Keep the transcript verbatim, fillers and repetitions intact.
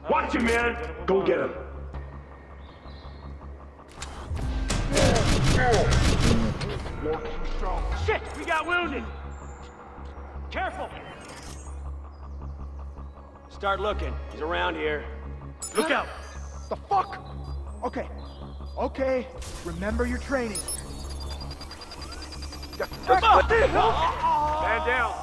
Watch him, man! Go get him. Shit! We got wounded! Careful! Start looking. He's around here. Look out! The fuck? Okay. Okay. Remember your training. Man down!